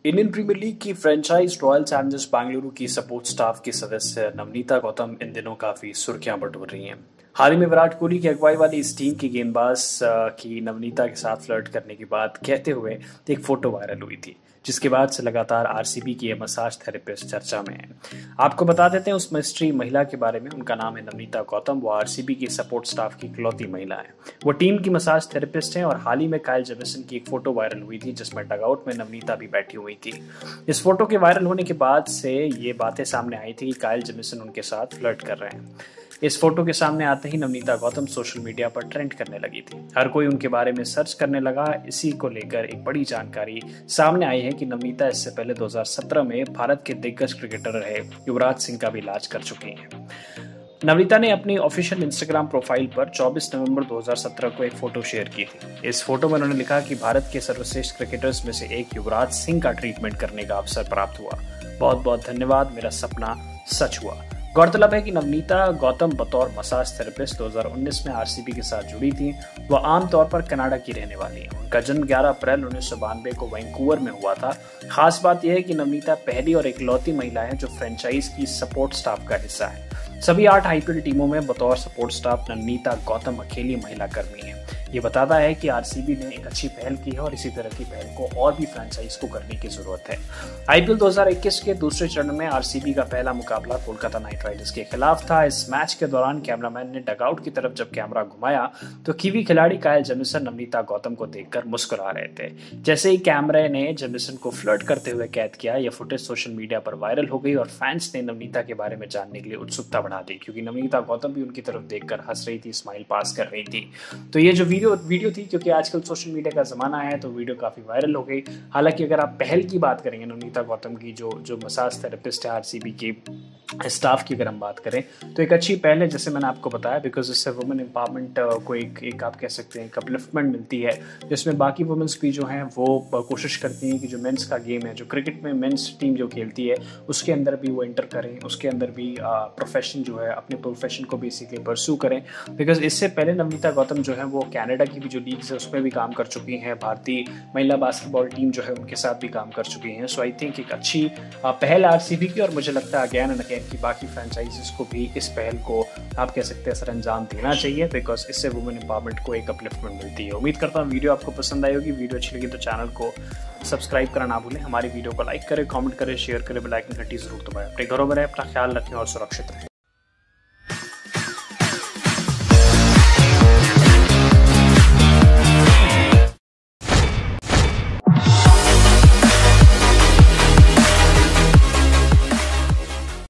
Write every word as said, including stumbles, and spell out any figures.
Indian Premier League की franchise Royal Challengers Bengaluru की support staff की सदस्य नवनीता गौतम इन दिनों काफी सुर्खियां बटोर रही हैं। हाल ही में विराट कोहली की अगुवाई वाली इस टीम की गेंदबाज की नवनीता के साथ फ्लर्ट करने की बात कहते हुए एक फोटो वायरल हुई थी, जिसके बाद से लगातार आरसीबी की ये मसाज थेरेपिस्ट चर्चा में है। आपको बता देते हैं उस मिस्ट्री महिला के बारे में। उनका नाम है नवनीता गौतम। वो आरसीबी की सपोर्ट स्टाफ की इकलौती महिला है। वो टीम की मसाज थेरेपिस्ट है और हाल ही में काइल जेमिसन की एक फोटो वायरल हुई थी, जिसमें डगआउट में नवनीता भी बैठी हुई थी। इस फोटो के वायरल होने के बाद से ये बातें सामने आई थी कि काइल जेमिसन उनके साथ फ्लर्ट कर रहे हैं। इस फोटो के सामने आते ही नवनीता गौतम सोशल मीडिया पर ट्रेंड करने लगी थी। हर कोई उनके बारे में सर्च करने लगा। इसी को लेकर एक बड़ी जानकारी सामने आई है कि नवनीता इससे पहले दो हज़ार सत्रह में भारत के दिग्गज क्रिकेटर रहे युवराज सिंह का भी इलाज कर चुकी हैं। नवनीता ने अपनी ऑफिशियल इंस्टाग्राम प्रोफाइल पर चौबीस नवंबर दो हज़ार सत्रह को एक फोटो शेयर की थी। इस फोटो में उन्होंने लिखा कि भारत के सर्वश्रेष्ठ क्रिकेटर्स में से एक युवराज सिंह का ट्रीटमेंट करने का अवसर प्राप्त हुआ। बहुत बहुत धन्यवाद, मेरा सपना सच हुआ। गौरतलब है कि नवनीता गौतम बतौर मसाज थेरेपिस्ट दो हज़ार उन्नीस में आरसीबी के साथ जुड़ी थी। वह आमतौर पर कनाडा की रहने वाली है। उनका जन्म ग्यारह अप्रैल उन्नीस सौ बानवे को वैंकूवर में हुआ था। खास बात यह है कि नवनीता पहली और इकलौती महिला है जो फ्रेंचाइज की सपोर्ट स्टाफ का हिस्सा है। सभी आठ आईपीएल टीमों में बतौर सपोर्ट स्टाफ नवनीता गौतम अकेली महिला कर्मी है। ये बताता है कि आरसीबी ने एक अच्छी पहल की है और इसी तरह की पहल को और भी फ्रेंचाइज को करने की जरूरत है। आईपीएल दो हज़ार इक्कीस के दूसरे चरण में आरसीबी का पहला मुकाबला कोलकाता नाइट राइडर्स के खिलाफ था। इस मैच के दौरान कैमरामैन ने डगआउट की तरफ जब कैमरा घुमाया तो कीवी खिलाड़ी काइल जेमिसन नवनीता गौतम को देखकर मुस्कुरा रहे थे। जैसे ही कैमरे ने जेमिसन को फ्लर्ट करते हुए कैद किया, यह फुटेज सोशल मीडिया पर वायरल हो गई और फैंस ने नवनीता के बारे में जानने के लिए उत्सुकता बढ़ा दी, क्योंकि नवनीता गौतम भी उनकी तरफ देखकर हंस रही थी, स्माइल पास कर रही थी। तो ये जो वीडियो वीडियो थी, क्योंकि आजकल सोशल मीडिया का जमाना है, तो वीडियो काफी वायरल हो गई। हालांकि अगर आप पहल की बात करेंगे नवनीता गौतम की, जो जो मसाज थेरेपिस्ट है आरसीबी की स्टाफ की, अगर हम बात करें तो एक अच्छी पहल है, जैसे मैंने आपको बताया, बिकॉज इससे वुमेन एम्पावरमेंट को एक, एक आप कह सकते हैं अपलिफ्टमेंट मिलती है, जिसमें बाकी वुमेन्स भी जो हैं वो कोशिश करती हैं कि जो मेंस का गेम है, जो क्रिकेट में मेंस टीम जो खेलती है, उसके अंदर भी वो एंटर करें, उसके अंदर भी प्रोफेशन जो है, अपने प्रोफेशन को बेसिकली परस्यू करें। बिकॉज इससे पहले नवनीता गौतम जो है वो कनाडा की भी जो लीग से उसमें भी काम कर चुकी हैं। भारतीय महिला बास्केटबॉल टीम जो है उनके साथ भी काम कर चुकी हैं। सो आई थिंक एक अच्छी पहल आरसीबी की, और मुझे लगता है अगेन एंड अगेन कि बाकी फ्रेंचाइजीज को भी इस पहल को आप कह सकते हैं सर अंजाम देना चाहिए, बिकॉज इससे वुमेन एम्पावरमेंट को एक अपलिफ्टमेंट मिलती है। उम्मीद करता हूँ वीडियो आपको पसंद आई होगी। वीडियो अच्छी लगी तो चैनल को सब्सक्राइब करना ना भूलें। हमारी वीडियो को लाइक करें, कमेंट करें, शेयर करें, बेल आइकन घंटी जरूर दबाएं। अपने घरों में रहें, अपना ख्याल रखें और सुरक्षित रहें।